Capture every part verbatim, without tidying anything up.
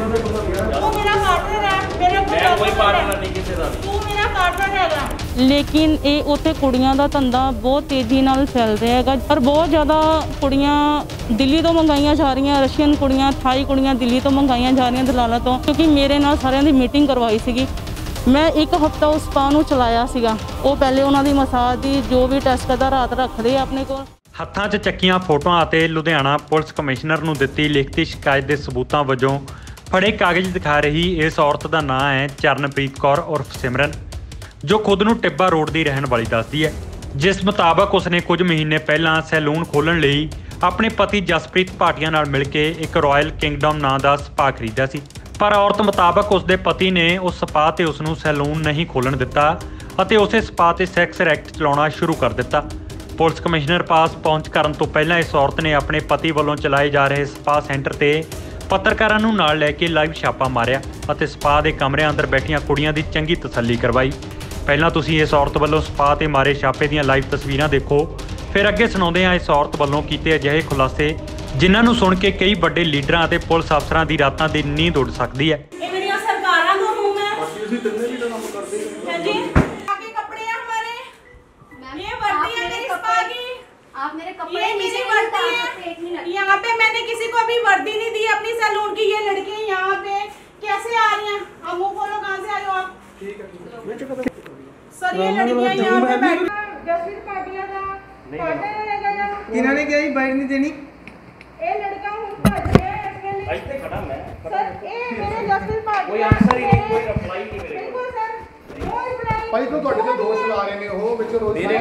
ਤੂੰ ਮੇਰਾ ਪਾਰਟਨਰ ਹੈ, ਮੇਰੇ ਕੋਲ ਮੈਂ ਕੋਈ ਪਾਰਟਨਰ ਨਹੀਂ ਕਿਸੇ ਦਾ, ਤੂੰ ਮੇਰਾ ਪਾਰਟਨਰ ਹੈਗਾ। ਲੇਕਿਨ ਇਹ ਉੱਥੇ ਕੁੜੀਆਂ ਦਾ ਧੰਦਾ ਬਹੁਤ ਤੇਜ਼ੀ ਨਾਲ ਫੈਲ ਰਿਹਾ ਹੈਗਾ, ਪਰ ਬਹੁਤ ਜ਼ਿਆਦਾ ਕੁੜੀਆਂ ਦਿੱਲੀ ਤੋਂ ਮੰਗਾਈਆਂ ਜਾ ਰਹੀਆਂ, ਰਸ਼ੀਅਨ ਕੁੜੀਆਂ, ਥਾਈ ਕੁੜੀਆਂ ਦਿੱਲੀ ਤੋਂ ਮੰਗਾਈਆਂ ਜਾ ਰਹੀਆਂ ਦਲਾਲਾਂ ਤੋਂ। ਕਿਉਂਕਿ ਮੇਰੇ ਨਾਲ ਸਾਰਿਆਂ ਦੀ ਮੀਟਿੰਗ ਕਰਵਾਈ ਸੀਗੀ, ਮੈਂ ਇੱਕ ਹਫ਼ਤਾ ਉਸ ਸਪਾ ਨੂੰ ਚਲਾਇਆ ਸੀਗਾ। ਉਹ ਪਹਿਲੇ ਉਹਨਾਂ ਦੀ ਮਸਾਜ ਦੀ ਜੋ ਵੀ ਟੈਸਟ ਕਰਦਾ ਰਾਤ ਰੱਖਦੇ ਆਪਣੇ ਕੋਲ। ਹੱਥਾਂ 'ਚ ਚੱਕੀਆਂ ਫੋਟੋਆਂ ਅਤੇ ਲੁਧਿਆਣਾ ਪੁਲਿਸ ਕਮਿਸ਼ਨਰ ਨੂੰ ਦਿੱਤੀ ਲਿਖਤੀ ਸ਼ਿਕਾਇਤ ਦੇ ਸਬੂਤਾਂ ਵਜੋਂ ਫੜੇ ਕਾਗਜ਼ ਦਿਖਾ ਰਹੀ ਇਸ ਔਰਤ ਦਾ ਨਾਂ ਹੈ ਚਰਨਪ੍ਰੀਤ ਕੌਰ ਉਰਫ ਸਿਮਰਨ, ਜੋ ਖੁਦ ਨੂੰ ਟਿੱਬਾ ਰੋਡ ਦੀ ਰਹਿਣ ਵਾਲੀ ਦੱਸਦੀ ਹੈ, ਜਿਸ ਮੁਤਾਬਕ ਉਸਨੇ ਕੁਝ ਮਹੀਨੇ ਪਹਿਲਾਂ ਸੈਲੂਨ ਖੋਲ੍ਹਣ ਲਈ ਆਪਣੇ ਪਤੀ ਜਸਪ੍ਰੀਤ ਭਾਟੀਆ ਨਾਲ ਮਿਲ ਕੇ ਇੱਕ ਰਾਇਲ ਕਿੰਗਡਮ ਨਾਂ ਦਾ ਸਪਾ ਖਰੀਦਿਆ ਸੀ। ਪਰ ਔਰਤ ਮੁਤਾਬਕ ਉਸਦੇ ਪਤੀ ਨੇ ਉਸ ਸਪਾ ਤੇ ਉਸ ਨੂੰ ਸੈਲੂਨ ਨਹੀਂ ਖੋਲ੍ਹਣ ਦਿੱਤਾ ਅਤੇ ਉਸੇ ਸਪਾ ਤੇ ਸੈਕਸ ਐਕਟ ਚਲਾਉਣਾ ਸ਼ੁਰੂ ਕਰ ਦਿੱਤਾ। ਪੁਲਿਸ ਕਮਿਸ਼ਨਰ ਪਾਸ ਪਹੁੰਚ ਕਰਨ ਤੋਂ ਪਹਿਲਾਂ ਇਸ ਔਰਤ ਨੇ ਆਪਣੇ ਪਤੀ ਵੱਲੋਂ ਚਲਾਏ ਜਾ ਰਹੇ ਸਪਾ ਸੈਂਟਰ ਤੇ ਪੱਤਰਕਾਰਾਂ ਨੂੰ ਨਾਲ ਲੈ ਕੇ ਲਾਈਵ ਛਾਪਾ ਮਾਰਿਆ ਅਤੇ ਸਪਾ ਦੇ ਕਮਰਿਆਂ ਅੰਦਰ ਬੈਠੀਆਂ ਕੁੜੀਆਂ ਦੀ ਚੰਗੀ ਤਸੱਲੀ ਕਰਵਾਈ। ਪਹਿਲਾਂ ਤੁਸੀਂ ਇਸ ਔਰਤ ਵੱਲੋਂ ਸਪਾ ਤੇ ਮਾਰੇ ਛਾਪੇ ਦੀਆਂ ਲਾਈਵ ਤਸਵੀਰਾਂ ਦੇਖੋ, ਫਿਰ ਅੱਗੇ ਸੁਣਾਉਂਦੇ ਹਾਂ ਇਸ ਔਰਤ ਵੱਲੋਂ ਕੀਤੇ ਅਜਿਹੇ ਖੁਲਾਸੇ ਜਿਨ੍ਹਾਂ ਨੂੰ ਸੁਣ ਕੇ ਕਈ ਵੱਡੇ ਲੀਡਰਾਂ ਅਤੇ ਪੁਲਿਸ ਅਫਸਰਾਂ ਦੀ ਰਾਤਾਂ ਦੀ ਨੀਂਦ ਉੱਡ ਸਕਦੀ ਹੈ। ਇਹ ਮੇਰੀਆਂ ਸਰਕਾਰਾਂ ਤੋਂ ਹੂੰ ਮੈਂ ਅਸੀਂ ਤਿੰਨੇ ਵੀ ਕੰਮ ਕਰਦੇ ਹਾਂ ਜੀ। आगे कपड़े हैं हमारे, ये वर्दी है मेरी स्पा की, आप मेरे कपड़े मेरी वर्दी है। यहाँ पे मैंने किसी को अभी वर्दी नहीं दी अपनी सैलून की। ये लड़कियाँ यहाँ पे कैसे आ रही हैं? अब मुँह खोलो, कहाँ से आए हो आप? ठीक है सर, ये लड़कियाँ यहाँ पे बैठी जसप्रीत भाटिया का पार्टनर रहेगा। किन्होंने क्या ही बाइट नहीं देनी? ये लड़का हूँ भज गया है इसके लिए। ऐसे खड़ा मैं सर ये मेरे जसप्रीत भाटिया कोई आंसर ही नहीं, कोई रिप्लाई नहीं मेरे बिल्कुल सर, नो रिप्लाई। ਭਾਈ ਤੋਂ ਤੁਹਾਡੇ ਤੇ ਦੋਸ਼ ਲਾ ਰਹੇ ਨੇ ਉਹ ਵਿੱਚ ਰੋਜ਼ ਤੂੰ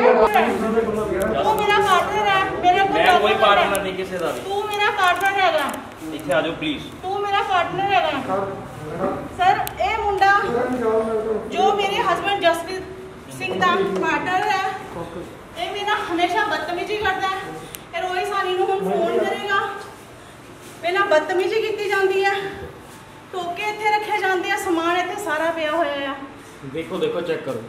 ਮੇਰਾ ਪਾਰਟਨਰ ਹੈ, ਮੇਰੇ ਕੋਲ मैं कोई पार्टनर नहीं किसी ਦਾ। ਤੂੰ ਮੇਰਾ ਪਾਰਟਨਰ ਹੈਗਾ, ਇੱਥੇ ਆ ਜਾਓ ਪਲੀਜ਼। ਤੂੰ ਮੇਰਾ ਪਾਰਟਨਰ ਹੈਗਾ। ਸਰ ਇਹ ਮੁੰਡਾ ਜੋ ਮੇਰੇ ਹਸਬੰਡ ਜਸਪ੍ਰੀਤ ਸਿੰਘ ਦਾ ਪਾਰਟਨਰ ਹੈ, ਇਹ ਮੇਰਾ ਹਮੇਸ਼ਾ ਬਦਤਮੀਜ਼ੀ ਕਰਦਾ ਹੈ। ਇਹ ਰੋਈ ਸਾਨੀ ਨੂੰ ਹੁਣ ਫੋਨ ਕਰੇਗਾ, ਪਹਿਲਾਂ ਬਦਤਮੀਜ਼ੀ ਕੀਤੀ ਜਾਂਦੀ ਹੈ, ਟੋਕੇ ਇੱਥੇ ਰੱਖੇ ਜਾਂਦੇ ਆ, ਸਮਾਨ ਇੱਥੇ ਸਾਰਾ ਪਿਆ ਹੋਇਆ ਆ। देखो देखो चेक करो।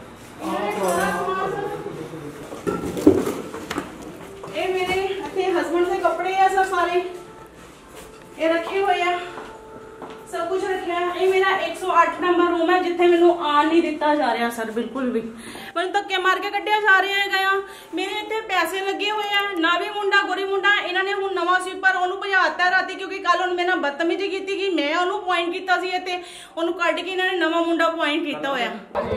ये मेरे अपने हस्बैंड के कपड़े हैं सर, सारे ये रखे हुए हैं, सब कुछ रखे हैं। ये मेरा एक सौ आठ नंबर रूम है जिथे मैनू आन नहीं दिता जा रहा सर, बिल्कुल भी मैं धक्के मार के कढ़िया जा रहे हैं गया। मेरे इतने पैसे लगे हुए हैं, ना भी मुंडा गोरी मुंडा इन्होंने हुण नवा स्वीपर ओनू भजाता राती, क्योंकि कल उन्होंने मेरे नाल बदतमीजी की कि मैं ओनू पॉइंट किया सी ते ओनू कढ़ के इन्होंने नवा मुंडा पॉइंट किया होया।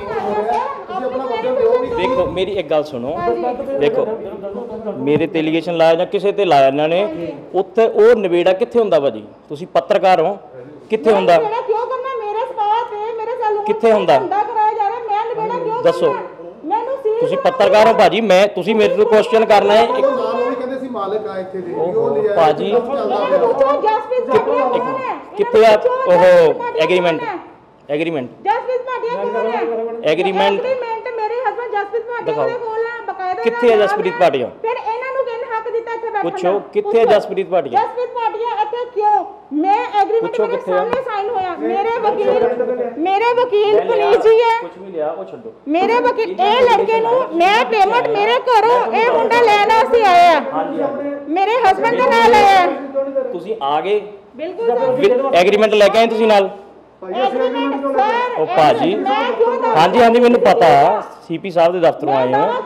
देखो मेरी एक गल सुनो, देखो मेरे ते एलीगेशन लाया जां किसी ते लाया इन्होंने, उत्थे ओ नवेड़ा कित्थे हुंदा भाजी? तुसीं पत्रकार हो, कित्थे हुंदा? क्यों करना मेरे स्पा ते मेरे सैलून कित्थे हुंदा? कराया जा रहा, मैं नवेड़ा क्यों दसो। ਮੈਨੂੰ ਸੀ ਤੁਸੀਂ ਪੱਤਰਕਾਰ ਹੋ ਭਾਜੀ, ਮੈਂ ਤੁਸੀਂ ਮੇਰੇ ਤੋਂ ਕੁਐਸਚਨ ਕਰਨਾ ਹੈ। ਉਹ ਨਾਲ ਉਹ ਵੀ ਕਹਿੰਦੇ ਸੀ ਮਾਲਕ ਆ ਇੱਥੇ ਦੇ ਉਹ ਲਿਆ ਭਾਜੀ ਜਸਪ੍ਰੀਤ ਭਾਟੀਆ ਕਿੱਥੇ ਆ ਉਹ ਐਗਰੀਮੈਂਟ? ਐਗਰੀਮੈਂਟ ਜਸਪ੍ਰੀਤ ਭਾਟੀਆ ਕੋਲ ਹੈ ਐਗਰੀਮੈਂਟ ਐਗਰੀਮੈਂਟ ਮੇਰੇ ਹਸਬੰਡ ਜਸਪ੍ਰੀਤ ਭਾਟੀਆ ਦੇ ਕੋਲ ਹੈ, ਬਕਾਇਦਾ ਕਿੱਥੇ ਹੈ ਜਸਪ੍ਰੀਤ ਭਾਟੀਆ? ਫਿਰ ਇਹਨਾਂ ਨੂੰ ਕਿਹਨੇ ਹੱਕ ਦਿੱਤਾ ਇੱਥੇ ਬੈਠਣ ਦਾ? ਪੁੱਛੋ ਕਿੱਥੇ ਹੈ ਜਸਪ੍ਰੀਤ ਭਾਟੀਆ? ਜਸਪ੍ਰੀਤ ਭਾਟੀਆ ਇੱਥੇ ਕਿਉਂ? ਮੈਂ ਐਗਰੀਮੈਂਟ ਮੇਰੇ ਸਾਹਮਣੇ ਸਾਈਨ ਹੋਇਆ, ਮੇਰੇ ਵਕੀਲ ਮੇਰੇ ਵਕੀਲ ਪੁਲਿਸ ਜੀ ਹੈ, ਕੁਝ ਵੀ ਲਿਆ ਉਹ ਛੱਡੋ। ਮੇਰੇ ਵਕੀਲ ਇਹ ਲੜਕੇ ਨੂੰ ਮੈਂ ਪੇਮੈਂਟ ਮੇਰੇ ਘਰੋਂ ਇਹ ਮੁੰਡਾ ਲੈਣ ਵਾਸਤੇ ਆਇਆ, ਮੇਰੇ ਹਸਬੰਡ ਦੇ ਨਾਲ ਆਇਆ। ਤੁਸੀਂ ਆ ਗਏ ਬਿਲਕੁਲ ਐਗਰੀਮੈਂਟ ਲੈ ਕੇ ਆਏ ਤੁਸੀਂ ਨਾਲ? ਐਗਰੀਮੈਂਟ ਸਰ ਉਹ ਭਾਜੀ ਹਾਂਜੀ ਹਾਂਜੀ ਮੈਨੂੰ ਪਤਾ, ਸੀਪੀ ਸਾਹਿਬ ਦੇ ਦਫ਼ਤਰੋਂ ਆਏ ਹੋ।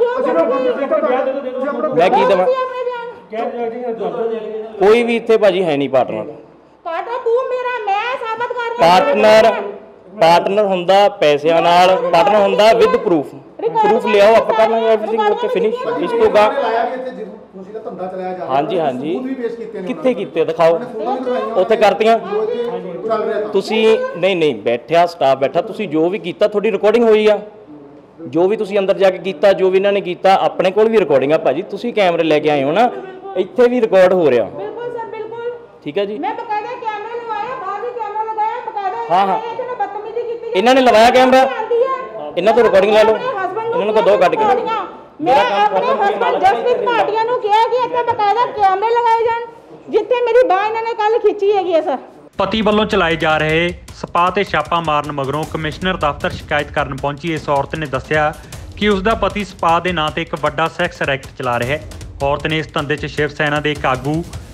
ਮੈਂ ਕੀ ਦਵਾਂ? ਕੋਈ ਵੀ ਇੱਥੇ ਭਾਜੀ ਹੈ ਨਹੀਂ ਪਾਰਟਨਰ। ਪਾਰਟਨਰ ਤੂੰ ਮੇਰਾ, ਮੈਂ ਸਾਬਤ ਕਰ ਰਿਹਾ। ਪਾਰਟਨਰ ਪਾਰਟਨਰ ਹੁੰਦਾ ਪੈਸਿਆਂ ਨਾਲ, ਪਾਰਟਨਰ ਹੁੰਦਾ ਵਿਦ ਪ੍ਰੂਫ। ਪ੍ਰੂਫ ਲਿਆਓ, ਆਪਾਂ ਕਰ ਲਾਂਗੇ ਐਵਰੀਥਿੰਗ ਓਕੇ ਫਿਨਿਸ਼। ਇਸ ਤੋਂ ਗਾ ਤੁਸੀਂ ਦਾ ਧੰਦਾ ਚਲਾਇਆ ਜਾ ਰਿਹਾ। ਹਾਂਜੀ ਹਾਂਜੀ ਖੁਦ ਵੀ ਪੇਸ਼ ਕੀਤੇ ਨੇ, ਕਿੱਥੇ ਕੀਤੇ ਦਿਖਾਓ, ਉੱਥੇ ਕਰਤੀਆਂ ਤੁਸੀਂ? ਨਹੀਂ ਨਹੀਂ ਬੈਠਿਆ ਸਟਾਫ ਬੈਠਾ, ਤੁਸੀਂ ਜੋ ਵੀ ਕੀਤਾ ਤੁਹਾਡੀ ਰਿਕਾਰਡਿੰਗ ਹੋਈ ਆ, ਜੋ ਵੀ ਤੁਸੀਂ ਅੰਦਰ ਜਾ ਕੇ ਕੀਤਾ, ਜੋ ਵੀ ਇਹਨਾਂ ਨੇ ਕੀਤਾ, ਆਪਣੇ ਕੋਲ ਵੀ ਰਿਕਾਰਡਿੰਗ ਆ ਭਾਜੀ। ਤੁਸੀਂ ਕੈਮਰੇ ਲੈ ਕੇ ਆਏ ਹੋ ਨਾ, ਇੱਥੇ ਵੀ ਰਿਕਾਰਡ ਹੋ ਰਿਹਾ। ਬਿਲਕੁਲ ਸਰ ਬਿਲकुल ਠੀਕ ਹੈ ਜੀ। ਮੈਂ ਬਕਾਇਦਾ ਕੈਮਰਾ ਲਗਾਇਆ, ਬਾਹਰ ਵੀ ਕੈਮਰਾ ਲਗਾਇਆ ਬਕਾਇਦਾ। ਹਾਂ ਹਾਂ ਇਹਨਾਂ ਨੇ ਬਦਤਮੀਜ਼ੀ ਕੀਤੀ, ਇਹਨਾਂ ਨੇ ਲਵਾਇਆ ਕੈਮਰਾ, ਇਹਨਾਂ ਤੋਂ ਰਿਕਾਰਡਿੰਗ ਲੈ ਲਓ, ਇਹਨਾਂ ਨੂੰ ਕੋ ਦੋ ਕੱਢ ਕੇ। ਮੈਂ ਆਪਣੇ ਹਸਬੰਡ ਜਸਪ੍ਰੀਤ ਭਾਟੀਆ ਨੂੰ ਕਿਹਾ ਕਿ ਇੱਥੇ ਬਕਾਇਦਾ ਕੈਮਰੇ ਲਗਾਏ ਜਾਣ, ਜਿੱਥੇ ਮੇਰੀ ਬਾਂਹ ਇਹਨਾਂ ਨੇ ਕੱਲ ਖਿੱਚੀ ਹੈਗੀ ਹੈ ਸਰ। ਪਤੀ ਵੱਲੋਂ ਚਲਾਏ ਜਾ ਰਹੇ ਸਪਾ ਤੇ ਛਾਪਾ ਮਾਰਨ ਮਗਰੋਂ ਕਮਿਸ਼ਨਰ ਦਫ਼ਤਰ ਸ਼ਿਕਾਇਤ ਕਰਨ ਪਹੁੰਚੀ ਇਸ ਔਰਤ ਨੇ ਦੱਸਿਆ ਕਿ ਉਸ ਦਾ ਪਤੀ ਸਪਾ ਦੇ ਨਾਂ ਤੇ ਇੱਕ ਵੱਡਾ ਸੈਕਸ ਰੈਕਟ ਚਲਾ ਰਿਹਾ ਹੈ। ਔਰਤ ਨੇ ਇਸ ਧੰਦੇ 'ਚ ਸ਼ਿਵ ਸੈਨਾ ਦੇ ਇੱਕ ਆਗੂ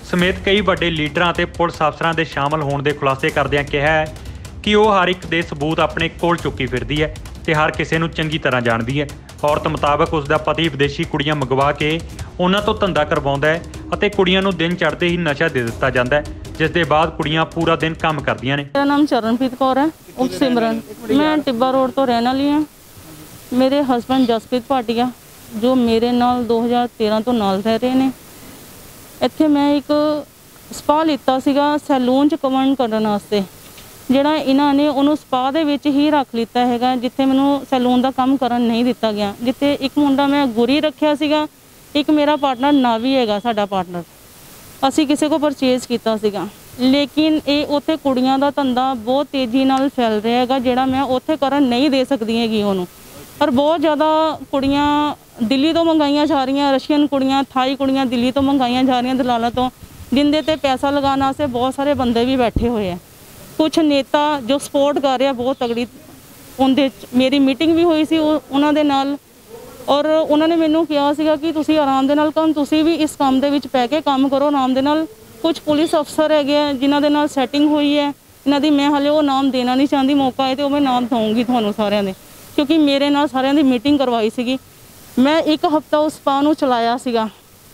ਸਮੇਤ ਕਈ ਵੱਡੇ ਲੀਡਰਾਂ ਅਤੇ ਪੁਲਿਸ ਅਫਸਰਾਂ ਦੇ ਸ਼ਾਮਲ ਹੋਣ ਦੇ ਖੁਲਾਸੇ ਕਰਦਿਆਂ ਕਿਹਾ ਹੈ ਕਿ ਉਹ ਹਰ ਇੱਕ ਦੇ ਸਬੂਤ ਆਪਣੇ ਕੋਲ ਚੁੱਕੀ ਫਿਰਦੀ ਹੈ ਤੇ ਹਰ ਕਿਸੇ ਨੂੰ ਚੰਗੀ ਤਰ੍ਹਾਂ ਜਾਣਦੀ ਹੈ। ਔਰਤ ਮੁਤਾਬਕ ਉਸ ਦਾ ਪਤੀ ਵਿਦੇਸ਼ੀ ਕੁੜੀਆਂ ਮੰਗਵਾ ਕੇ ਉਹਨਾਂ ਤੋਂ ਧੰਦਾ ਕਰਵਾਉਂਦਾ ਹੈ ਅਤੇ ਕੁੜੀਆਂ ਨੂੰ ਦਿਨ ਚੜ੍ਹਦੇ ਹੀ ਨਸ਼ਾ ਦੇ ਦਿੱਤਾ ਜਾਂਦਾ ਹੈ, ਜਿਸ ਦੇ ਬਾਅਦ ਕੁੜੀਆਂ ਪੂਰਾ ਦਿਨ ਕੰਮ ਕਰਦੀਆਂ ਨੇ। ਮੇਰਾ ਨਾਮ ਚਰਨਪ੍ਰੀਤ ਕੌਰ ਹੈ, ਉਪ ਸਿਮਰਨ। ਮੈਂ ਟਿੱਬਾ ਰੋਡ ਤੋਂ ਰਹਿਣ ਵਾਲੀ ਹਾਂ। ਮੇਰੇ ਹਸਬੈਂਡ ਜਸਪ੍ਰੀਤ ਭਾਟੀਆ ਜੋ ਮੇਰੇ ਨਾਲ ਦੋ ਹਜ਼ਾਰ ਤੇਰਾਂ ਤੋਂ ਨਾਲ ਰਹਿ ਰਹੇ ਨੇ। ਇੱਥੇ ਮੈਂ ਇੱਕ ਸਪਾ ਲਿੱਤਾ ਸੀਗਾ ਸੈਲੂਨ 'ਚ ਕਮਨ ਕਰਨ ਵਾਸਤੇ, ਜਿਹੜਾ ਇਹਨਾਂ ਨੇ ਉਹਨੂੰ ਸਪਾ ਦੇ ਵਿੱਚ ਹੀ ਰੱਖ ਲਿੱਤਾ ਹੈਗਾ, ਜਿੱਥੇ ਮੈਨੂੰ ਸੈਲੂਨ ਦਾ ਕੰਮ ਕਰਨ ਨਹੀਂ ਦਿੱਤਾ ਗਿਆ। ਜਿੱਥੇ ਇੱਕ ਮੁੰਡਾ ਮੈਂ ਗੁਰੀ ਰੱਖਿਆ ਸੀਗਾ, ਇੱਕ ਮੇਰਾ ਪਾਰਟਨਰ ਨਾਵੀ ਹੈਗਾ ਸਾਡਾ ਪਾਰਟਨਰ, ਅਸੀਂ ਕਿਸੇ ਕੋ ਪਰਚੇਜ਼ ਕੀਤਾ ਸੀਗਾ। ਲੇਕਿਨ ਇਹ ਉੱਥੇ ਕੁੜੀਆਂ ਦਾ ਧੰਦਾ ਬਹੁਤ ਤੇਜ਼ੀ ਨਾਲ ਫੈਲ ਰਿਹਾ ਹੈਗਾ, ਜਿਹੜਾ ਮੈਂ ਉੱਥੇ ਕਰਨ ਨਹੀਂ ਦੇ ਸਕਦੀ ਹੈਗੀ ਉਹਨੂੰ। ਪਰ ਬਹੁਤ ਜ਼ਿਆਦਾ ਕੁੜੀਆਂ ਦਿੱਲੀ ਤੋਂ ਮੰਗਾਈਆਂ ਜਾ ਰਹੀਆਂ, ਰਸ਼ੀਅਨ ਕੁੜੀਆਂ, ਥਾਈ ਕੁੜੀਆਂ ਦਿੱਲੀ ਤੋਂ ਮੰਗਾਈਆਂ ਜਾ ਰਹੀਆਂ ਦਲਾਲਾਂ ਤੋਂ, ਜਿੰਦੇ ਤੇ ਪੈਸਾ ਲਗਾਉਣ ਵਾਸਤੇ ਬਹੁਤ ਸਾਰੇ ਬੰਦੇ ਵੀ ਬੈਠੇ ਹੋਏ ਆ। ਕੁਛ ਨੇਤਾ ਜੋ ਸਪੋਰਟ ਕਰ ਰਿਹਾ ਬਹੁਤ ਤਗੜੀ, ਉਹਦੇ 'ਚ ਮੇਰੀ ਮੀਟਿੰਗ ਵੀ ਹੋਈ ਸੀ ਉਹਨਾਂ ਦੇ ਨਾਲ, ਔਰ ਉਹਨਾਂ ਨੇ ਮੈਨੂੰ ਕਿਹਾ ਸੀਗਾ ਕਿ ਤੁਸੀਂ ਆਰਾਮ ਦੇ ਨਾਲ ਕੰਮ, ਤੁਸੀਂ ਵੀ ਇਸ ਕੰਮ ਦੇ ਵਿੱਚ ਪੈ ਕੇ ਕੰਮ ਕਰੋ ਆਰਾਮ ਦੇ ਨਾਲ। ਕੁਝ ਪੁਲਿਸ ਅਫਸਰ ਹੈਗੇ ਆ ਜਿਨ੍ਹਾਂ ਦੇ ਨਾਲ ਸੈਟਿੰਗ ਹੋਈ ਹੈ ਇਹਨਾਂ ਦੀ, ਮੈਂ ਹਾਲੇ ਉਹ ਨਾਮ ਦੇਣਾ ਨਹੀਂ ਚਾਹੁੰਦੀ, ਮੌਕਾ ਹੈ ਤੇ ਉਹ ਮੈਂ ਨਾਮ ਦਊਂਗੀ ਤੁਹਾਨੂੰ ਸਾਰਿਆਂ ਦੇ, ਕਿਉਂਕਿ ਮੇਰੇ ਨਾਲ ਸਾਰਿਆਂ ਦੀ ਮੀਟਿੰਗ ਕਰਵਾਈ ਸੀਗੀ। ਮੈਂ ਇੱਕ ਹਫ਼ਤਾ ਉਸ ਸਪਾ ਨੂੰ ਚਲਾਇਆ ਸੀਗਾ,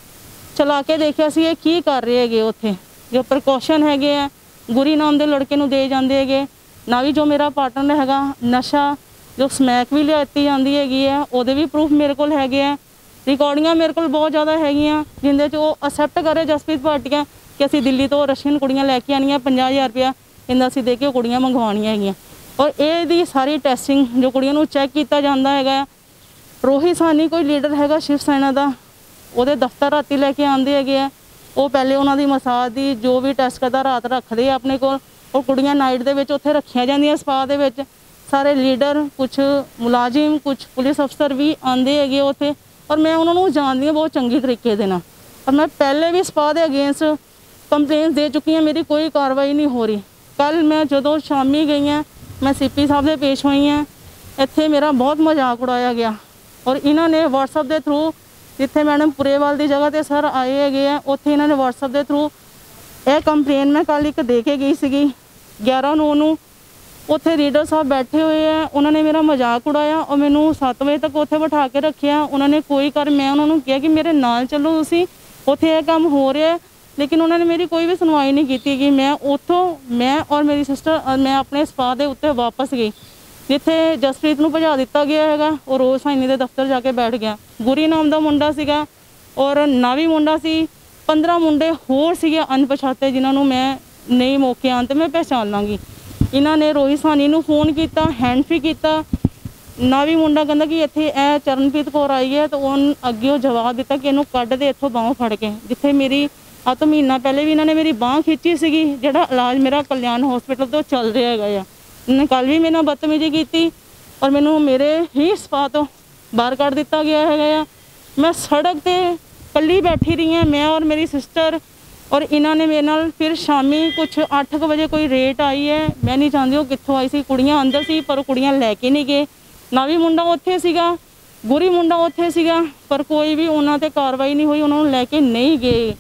ਚਲਾ ਕੇ ਦੇਖਿਆ ਸੀ ਇਹ ਕੀ ਕਰ ਰਹੇ ਹੈਗੇ ਉੱਥੇ, ਜੋ ਪ੍ਰੀਕਾਸ਼ਨ ਹੈਗੇ ਆ ਗੁਰੀ ਨਾਮ ਦੇ ਲੜਕੇ ਨੂੰ ਦੇ ਜਾਂਦੇ ਹੈਗੇ। ਨਾ ਵੀ ਜੋ ਮੇਰਾ ਪਾਰਟਨਰ ਹੈਗਾ ਨਸ਼ਾ ਜੋ ਸਮੈਕ ਵੀ ਲਿਆਤੀ ਜਾਂਦੀ ਹੈਗੀ ਹੈ, ਉਹਦੇ ਵੀ ਪ੍ਰੂਫ ਮੇਰੇ ਕੋਲ ਹੈਗੇ ਆ। ਰਿਕਾਰਡਿੰਗਾਂ ਮੇਰੇ ਕੋਲ ਬਹੁਤ ਜ਼ਿਆਦਾ ਹੈਗੀਆਂ ਜਿੰਦੇ 'ਚ ਉਹ ਅਸੈਪਟ ਕਰੇ ਜਸਪ੍ਰੀਤ ਭਾਟੀਆ ਕਿ ਅਸੀਂ ਦਿੱਲੀ ਤੋਂ ਰਸ਼ੀਅਨ ਕੁੜੀਆਂ ਲੈ ਕੇ ਆਉਣੀਆਂ, ਪੰਜਾਹ ਹਜ਼ਾਰ ਰੁਪਇਆ ਇਹਦਾ ਅਸੀਂ ਦੇ ਕੇ ਉਹ ਕੁੜੀਆਂ ਮੰਗਵਾਉਣੀਆਂ ਹੈਗੀਆਂ। ਔਰ ਇਹਦੀ ਸਾਰੀ ਟੈਸਟਿੰਗ ਜੋ ਕੁੜੀਆਂ ਨੂੰ ਚੈੱਕ ਕੀਤਾ ਜਾਂਦਾ ਹੈਗਾ। ਰੋਹਿਤ ਸਾਨੀ ਕੋਈ ਲੀਡਰ ਹੈਗਾ ਸ਼ਿਵ ਸੈਨਾ ਦਾ, ਉਹਦੇ ਦਫ਼ਤਰ ਰਾਤੀ ਲੈ ਕੇ ਆਉਂਦੇ ਹੈਗੇ ਆ। ਉਹ ਪਹਿਲੇ ਉਹਨਾਂ ਦੀ ਮਸਾਜ ਦੀ ਜੋ ਵੀ ਟੈਸਟ ਕਰਦਾ ਰਾਤ ਰੱਖਦੇ ਆ ਆਪਣੇ ਕੋਲ, ਉਹ ਕੁੜੀਆਂ ਨਾਈਟ ਦੇ ਵਿੱਚ ਉੱਥੇ ਰੱਖੀਆਂ ਜਾਂਦੀਆਂ ਸਪਾ ਦੇ ਵਿੱਚ। ਸਾਰੇ ਲੀਡਰ, ਕੁਛ ਮੁਲਾਜ਼ਮ, ਕੁਛ ਪੁਲਿਸ ਅਫਸਰ ਵੀ ਆਉਂਦੇ ਹੈਗੇ ਉੱਥੇ, ਔਰ ਮੈਂ ਉਹਨਾਂ ਨੂੰ ਜਾਣਦੀ ਹਾਂ ਬਹੁਤ ਚੰਗੀ ਤਰੀਕੇ ਦੇ ਨਾਲ। ਔਰ ਮੈਂ ਪਹਿਲੇ ਵੀ ਸਪਾ ਦੇ ਅਗੇਂਸਟ ਕੰਪਲੇਂਟ ਦੇ ਚੁੱਕੀ ਹਾਂ, ਮੇਰੀ ਕੋਈ ਕਾਰਵਾਈ ਨਹੀਂ ਹੋ ਰਹੀ। ਕੱਲ੍ਹ ਮੈਂ ਜਦੋਂ ਸ਼ਾਮੀ ਗਈ ਹਾਂ, ਮੈਂ ਸੀ ਪੀ ਸਾਹਿਬ ਦੇ ਪੇਸ਼ ਹੋਈ ਹਾਂ, ਇੱਥੇ ਮੇਰਾ ਬਹੁਤ ਮਜ਼ਾਕ ਉਡਾਇਆ ਗਿਆ। ਔਰ ਇਹਨਾਂ ਨੇ ਵਟਸਐਪ ਦੇ ਥਰੂ, ਜਿੱਥੇ ਮੈਡਮ ਪੁਰੇਵਾਲ ਦੀ ਜਗ੍ਹਾ 'ਤੇ ਸਰ ਆਏ ਹੈਗੇ ਆ, ਉੱਥੇ ਇਹਨਾਂ ਨੇ ਵਟਸਐਪ ਦੇ ਥਰੂ ਇਹ ਕੰਪਲੇਨ ਮੈਂ ਕੱਲ੍ਹ ਇੱਕ ਦੇ ਕੇ ਗਈ ਸੀਗੀ ਗਿਆਰਾਂ ਨੂੰ ਨੂੰ। ਉੱਥੇ ਰੀਡਰ ਸਾਹਿਬ ਬੈਠੇ ਹੋਏ ਆ, ਉਹਨਾਂ ਨੇ ਮੇਰਾ ਮਜ਼ਾਕ ਉਡਾਇਆ ਔਰ ਮੈਨੂੰ ਸੱਤ ਵਜੇ ਤੱਕ ਉੱਥੇ ਬਿਠਾ ਕੇ ਰੱਖਿਆ। ਉਹਨਾਂ ਨੇ ਕੋਈ ਕਰ, ਮੈਂ ਉਹਨਾਂ ਨੂੰ ਕਿਹਾ ਕਿ ਮੇਰੇ ਨਾਲ ਚੱਲੋ ਤੁਸੀਂ, ਉੱਥੇ ਇਹ ਕੰਮ ਹੋ ਰਿਹਾ, ਲੇਕਿਨ ਉਹਨਾਂ ਨੇ ਮੇਰੀ ਕੋਈ ਵੀ ਸੁਣਵਾਈ ਨਹੀਂ ਕੀਤੀ। ਕਿ ਮੈਂ ਉੱਥੋਂ ਮੈਂ ਔਰ ਮੇਰੀ ਸਿਸਟਰ ਮੈਂ ਆਪਣੇ ਸਪਾ ਦੇ ਉੱਤੇ ਵਾਪਸ ਗਈ, ਜਿੱਥੇ ਜਸਪ੍ਰੀਤ ਨੂੰ ਭਜਾ ਦਿੱਤਾ ਗਿਆ ਹੈਗਾ। ਉਹ ਰੋਜ਼ ਸਾਈਨੀ ਦੇ ਦਫ਼ਤਰ ਜਾ ਕੇ ਬੈਠ ਗਿਆ। ਗੁਰੀ ਨਾਮ ਦਾ ਮੁੰਡਾ ਸੀਗਾ ਔਰ ਨਾਵੀ ਮੁੰਡਾ ਸੀ, ਪੰਦਰਾਂ ਮੁੰਡੇ ਹੋਰ ਸੀਗੇ ਅਣਪਛਾਤੇ ਜਿਨ੍ਹਾਂ ਨੂੰ ਮੈਂ ਨਹੀਂ ਮੌਕੇ ਆਉਣ 'ਤੇ ਮੈਂ ਪਹਿਚਾਣ ਲਾਂਗੀ। ਇਹਨਾਂ ਨੇ ਰੋਹਿਤ ਸਾਨੀ ਨੂੰ ਫੋਨ ਕੀਤਾ, ਹੈਂਡ ਫ੍ਰੀ ਕੀਤਾ। ਨਾਵੀ ਮੁੰਡਾ ਕਹਿੰਦਾ ਕਿ ਇੱਥੇ ਇਹ ਚਰਨਪ੍ਰੀਤ ਕੌਰ ਆਈ ਹੈ, ਤਾਂ ਉਹਨ ਅੱਗੇ ਉਹ ਜਵਾਬ ਦਿੱਤਾ ਕਿ ਇਹਨੂੰ ਕੱਢ ਦੇ ਇੱਥੋਂ ਬਾਂਹ ਫੜ ਕੇ। ਜਿੱਥੇ ਮੇਰੀ ਆ ਤੋਂ ਮਹੀਨਾ ਪਹਿਲੇ ਵੀ ਇਹਨਾਂ ਨੇ ਮੇਰੀ ਬਾਂਹ ਖਿੱਚੀ ਸੀਗੀ, ਜਿਹੜਾ ਇਲਾਜ ਮੇਰਾ ਕਲਿਆਣ ਹਸਪੀਟਲ ਤੋਂ ਚੱਲ ਰਿਹਾ ਹੈਗਾ ਆ। ਇਹਨੇ ਕੱਲ੍ਹ ਵੀ ਮੇਰੇ ਨਾਲ ਬਦਤਮੀਜ਼ੀ ਕੀਤੀ ਔਰ ਮੈਨੂੰ ਮੇਰੇ ਹੀ ਸਪਾ ਤੋਂ ਬਾਹਰ ਕੱਢ ਦਿੱਤਾ ਗਿਆ ਹੈਗਾ ਆ। ਮੈਂ ਸੜਕ 'ਤੇ ਇਕੱਲੀ ਬੈਠੀ ਰਹੀ ਹਾਂ, ਮੈਂ ਔਰ ਮੇਰੀ ਸਿਸਟਰ। ਔਰ ਇਹਨਾਂ ਨੇ ਮੇਰੇ ਨਾਲ ਫਿਰ ਸ਼ਾਮੀ ਕੁਛ ਅੱਠ ਕੁ ਵਜੇ ਕੋਈ ਰੇਟ ਆਈ ਹੈ, ਮੈਂ ਨਹੀਂ ਚਾਹੁੰਦੀ ਉਹ ਕਿੱਥੋਂ ਆਈ ਸੀ। ਕੁੜੀਆਂ ਅੰਦਰ ਸੀ ਪਰ ਕੁੜੀਆਂ ਲੈ ਕੇ ਨਹੀਂ ਗਏ। ਨਾਵੀ ਮੁੰਡਾ ਉੱਥੇ ਸੀਗਾ, ਗੁਰੀ ਮੁੰਡਾ ਉੱਥੇ ਸੀਗਾ, ਪਰ ਕੋਈ ਵੀ ਉਹਨਾਂ 'ਤੇ ਕਾਰਵਾਈ ਨਹੀਂ ਹੋਈ, ਉਹਨਾਂ ਨੂੰ ਲੈ ਕੇ ਨਹੀਂ ਗਏ।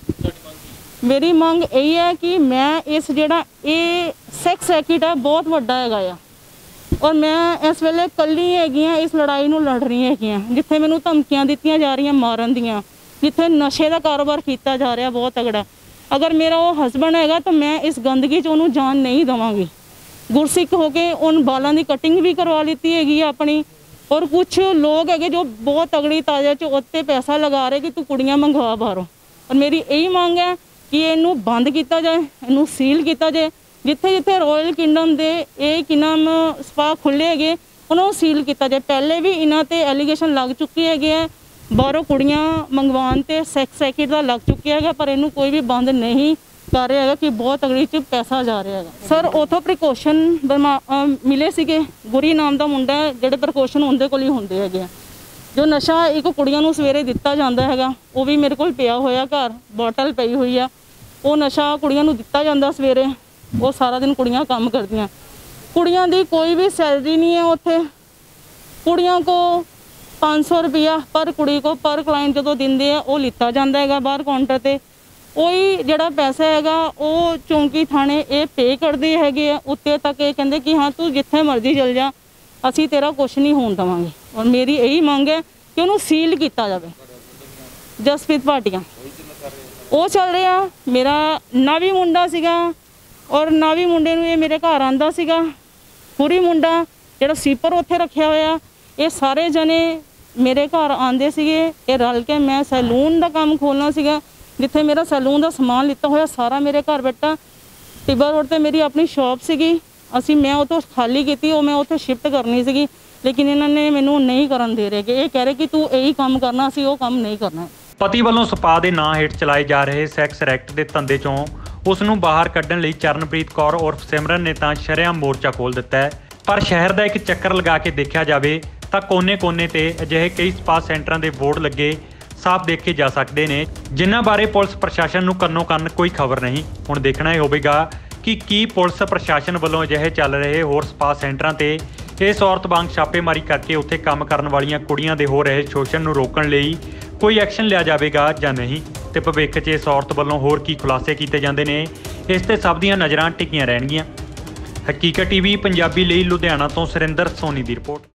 ਮੇਰੀ ਮੰਗ ਇਹ ਹੈ ਕਿ ਮੈਂ ਇਸ ਜਿਹੜਾ ਇਹ ਸੈਕਸ ਰੈਕੇਟ ਹੈ ਬਹੁਤ ਵੱਡਾ ਹੈਗਾ ਆ, ਔਰ ਮੈਂ ਇਸ ਵੇਲੇ ਇਕੱਲੀ ਹੈਗੀ ਹਾਂ ਇਸ ਲੜਾਈ ਨੂੰ ਲੜ ਰਹੀ ਹੈਗੀ ਹਾਂ। ਜਿੱਥੇ ਮੈਨੂੰ ਧਮਕੀਆਂ ਦਿੱਤੀਆਂ ਜਾ ਰਹੀਆਂ ਮਾਰਨ ਦੀਆਂ, ਜਿੱਥੇ ਨਸ਼ੇ ਦਾ ਕਾਰੋਬਾਰ ਕੀਤਾ ਜਾ ਰਿਹਾ ਬਹੁਤ ਤਗੜਾ। ਅਗਰ ਮੇਰਾ ਉਹ ਹਸਬੈਂਡ ਹੈਗਾ ਤਾਂ ਮੈਂ ਇਸ ਗੰਦਗੀ 'ਚ ਉਹਨੂੰ ਜਾਨ ਨਹੀਂ ਦੇਵਾਂਗੀ। ਗੁਰਸਿੱਖ ਹੋ ਕੇ ਉਹਨ ਬਾਲਾਂ ਦੀ ਕਟਿੰਗ ਵੀ ਕਰਵਾ ਲਿੱਤੀ ਹੈਗੀ ਆ ਆਪਣੀ। ਔਰ ਕੁਛ ਲੋਕ ਹੈਗੇ ਜੋ ਬਹੁਤ ਤਗੜੀ ਤਾਜ਼ਾ 'ਚ ਉੱਤੇ ਪੈਸਾ ਲਗਾ ਰਹੇ ਕਿ ਤੂੰ ਕੁੜੀਆਂ ਮੰਗਵਾ ਬਾਹਰੋਂ। ਔਰ ਮੇਰੀ ਇਹੀ ਮੰਗ ਹੈ ਕਿ ਇਹਨੂੰ ਬੰਦ ਕੀਤਾ ਜਾਏ, ਇਹਨੂੰ ਸੀਲ ਕੀਤਾ ਜਾਏ। ਜਿੱਥੇ ਜਿੱਥੇ ਰਾਇਲ ਕਿੰਗਡਮ ਦੇ ਇਹ ਕੀ ਨਾਮ ਸਪਾ ਖੁੱਲ੍ਹੇ ਹੈਗੇ ਉਹਨਾਂ ਨੂੰ ਸੀਲ ਕੀਤਾ ਜਾਏ। ਪਹਿਲੇ ਵੀ ਇਹਨਾਂ 'ਤੇ ਐਲੀਗੇਸ਼ਨ ਲੱਗ ਚੁੱਕੇ ਹੈਗੇ ਆ, ਬਾਹਰੋਂ ਕੁੜੀਆਂ ਮੰਗਵਾਉਣ 'ਤੇ ਸੈਕਸ ਰੈਕੇਟ ਦਾ ਲੱਗ ਚੁੱਕਿਆ ਹੈਗਾ, ਪਰ ਇਹਨੂੰ ਕੋਈ ਵੀ ਬੰਦ ਨਹੀਂ ਕਰ ਰਿਹਾ ਹੈਗਾ ਕਿ ਬਹੁਤ ਤਗੜੀ 'ਚ ਪੈਸਾ ਜਾ ਰਿਹਾ ਹੈਗਾ। ਸਰ ਉੱਥੋਂ ਪ੍ਰੀਕਾਸ਼ਨ ਮਿਲੇ ਸੀਗੇ, ਗੁਰੀ ਨਾਮ ਦਾ ਮੁੰਡਾ ਜਿਹੜੇ ਪ੍ਰੀਕਾਸ਼ਨ ਉਹਦੇ ਕੋਲ ਹੀ ਹੁੰਦੇ ਹੈਗੇ ਆ। ਜੋ ਨਸ਼ਾ ਇੱਕ ਕੁੜੀਆਂ ਨੂੰ ਸਵੇਰੇ ਦਿੱਤਾ ਜਾਂਦਾ ਹੈਗਾ ਉਹ ਵੀ ਮੇਰੇ ਕੋਲ ਪਿਆ ਹੋਇਆ, ਘਰ ਬੋਟਲ ਪਈ ਹੋਈ ਆ। ਉਹ ਨਸ਼ਾ ਕੁੜੀਆਂ ਨੂੰ ਦਿੱਤਾ ਜਾਂਦਾ ਸਵੇਰੇ, ਉਹ ਸਾਰਾ ਦਿਨ ਕੁੜੀਆਂ ਕੰਮ ਕਰਦੀਆਂ। ਕੁੜੀਆਂ ਦੀ ਕੋਈ ਵੀ ਸੈਲਰੀ ਨਹੀਂ ਹੈ ਉੱਥੇ। ਕੁੜੀਆਂ ਕੋ ਪੰਜ ਸੌ ਰੁਪਇਆ ਪਰ ਕੁੜੀ ਕੋ ਪਰ ਕਲਾਇੰਟ ਜਦੋਂ ਦਿੰਦੇ ਆ ਉਹ ਲਿੱਤਾ ਜਾਂਦਾ ਹੈਗਾ ਬਾਹਰ ਕਾਊਂਟਰ 'ਤੇ। ਉਹੀ ਜਿਹੜਾ ਪੈਸਾ ਹੈਗਾ ਉਹ ਚੌਂਕੀ ਥਾਣੇ ਇਹ ਪੇ ਕਰਦੇ ਹੈਗੇ ਆ। ਉੱਤੇ ਤੱਕ ਇਹ ਕਹਿੰਦੇ ਕਿ ਹਾਂ ਤੂੰ ਜਿੱਥੇ ਮਰਜ਼ੀ ਚਲ ਜਾ, ਅਸੀਂ ਤੇਰਾ ਕੁਛ ਨਹੀਂ ਹੋਣ ਦੇਵਾਂਗੇ। ਔਰ ਮੇਰੀ ਇਹੀ ਮੰਗ ਹੈ ਕਿ ਉਹਨੂੰ ਸੀਲ ਕੀਤਾ ਜਾਵੇ। ਜਸਪ੍ਰੀਤ ਭਾਟੀਆ ਉਹ ਚੱਲ ਰਿਹਾ, ਮੇਰਾ ਨਾਵੀ ਮੁੰਡਾ ਸੀਗਾ ਔਰ ਨਾਵੀ ਮੁੰਡੇ ਨੂੰ ਇਹ ਮੇਰੇ ਘਰ ਆਂਦਾ ਸੀਗਾ। ਪੂਰੀ ਮੁੰਡਾ ਜਿਹੜਾ ਸੀਪਰ ਉੱਥੇ ਰੱਖਿਆ ਹੋਇਆ, ਇਹ ਸਾਰੇ ਜਣੇ ਮੇਰੇ ਘਰ ਆਂਦੇ ਸੀਗੇ। ਇਹ ਰਲ ਕੇ ਮੈਂ ਸੈਲੂਨ ਦਾ ਕੰਮ ਖੋਲ੍ਹਣਾ ਸੀਗਾ, ਜਿੱਥੇ ਮੇਰਾ ਸੈਲੂਨ ਦਾ ਸਮਾਨ ਲਿੱਤਾ ਹੋਇਆ ਸਾਰਾ ਮੇਰੇ ਘਰ ਬੈਠਾ। ਟਿੱਬਾ ਰੋਡ ਤੇ ਮੇਰੀ ਆਪਣੀ ਸ਼ਾਪ ਸੀਗੀ, ਅਸੀਂ ਮੈਂ ਉਹ ਤੋਂ ਖਾਲੀ ਕੀਤੀ, ਉਹ ਮੈਂ ਉੱਥੇ ਸ਼ਿਫਟ ਕਰਨੀ ਸੀਗੀ, ਲੇਕਿਨ ਇਹਨਾਂ ਨੇ ਮੈਨੂੰ ਨਹੀਂ ਕਰਨ ਦੇ ਰਹੇ ਕਿ ਇਹ ਕਹਿ ਰਹੇ ਕਿ ਤੂੰ ਇਹੀ ਕੰਮ ਕਰਨਾ, ਸੀ ਉਹ ਕੰਮ ਨਹੀਂ ਕਰਨਾ। ਪਤੀ ਵੱਲੋਂ ਸਪਾ ਦੇ ਨਾਂ ਹੇਠ ਚਲਾਏ ਜਾ ਰਹੇ ਸੈਕਸ ਰੈਕਟ ਦੇ ਧੰਦੇ ਚੋਂ ਉਸ ਨੂੰ ਬਾਹਰ ਕੱਢਣ ਲਈ ਚਰਨਪ੍ਰੀਤ ਕੌਰ ਉਰਫ ਸਿਮਰਨ ਨੇ ਤਾਂ ਸ਼ਰੇਆਮ ਮੋਰਚਾ ਖੋਲ੍ਹ ਦਿੱਤਾ ਹੈ। ਪਰ ਸ਼ਹਿਰ ਦਾ ਇੱਕ ਚੱਕਰ ਲਗਾ ਕੇ ਦੇਖਿਆ ਜਾਵੇ ਤਾਂ ਕੋਨੇ-ਕੋਨੇ ਤੇ ਅਜਿਹੇ ਕਈ ਸਪਾ ਸੈਂਟਰਾਂ ਦੇ ਬੋਰਡ ਲੱਗੇ ਸਾਫ਼ ਦੇਖੇ ਜਾ ਸਕਦੇ ਨੇ, ਜਿਨ੍ਹਾਂ ਬਾਰੇ ਪੁਲਿਸ ਪ੍ਰਸ਼ਾਸਨ ਨੂੰ ਕੰਨੋ ਕੰਨ ਕੋਈ ਖਬਰ ਨਹੀਂ। ਹੁਣ ਦੇਖਣਾ ਇਹ ਹੋਵੇਗਾ ਕਿ ਕੀ ਪੁਲਿਸ ਪ੍ਰਸ਼ਾਸਨ ਵੱਲੋਂ ਅਜਿਹੇ ਚੱਲ ਰਹੇ ਹੋਰ ਸਪਾ ਸੈਂਟਰਾਂ ਤੇ ਇਸ ਔਰਤ ਵਾਂਗ ਛਾਪੇਮਾਰੀ ਕਰਕੇ ਉੱਥੇ ਕੰਮ ਕਰਨ ਵਾਲੀਆਂ ਕੁੜੀਆਂ ਦੇ ਹੋ ਰਹੇ ਸ਼ੋਸ਼ਣ ਨੂੰ ਰੋਕਣ ਲਈ ਕੋਈ ਐਕਸ਼ਨ ਲਿਆ ਜਾਵੇਗਾ ਜਾਂ ਨਹੀਂ, ਤੇ ਭਵਿੱਖ 'ਚ ਇਸ ਔਰਤ ਵੱਲੋਂ ਹੋਰ ਕੀ ਖੁਲਾਸੇ ਕੀਤੇ ਜਾਂਦੇ ਨੇ, ਇਸ ਤੇ ਸਭ ਦੀਆਂ ਨਜ਼ਰਾਂ ਟਿਕੀਆਂ ਰਹਿਣਗੀਆਂ। ਹਕੀਕਤ ਟੀਵੀ ਪੰਜਾਬੀ ਲਈ ਲੁਧਿਆਣਾ ਤੋਂ ਸੁਰਿੰਦਰ ਸੋਨੀ ਦੀ ਰਿਪੋਰਟ।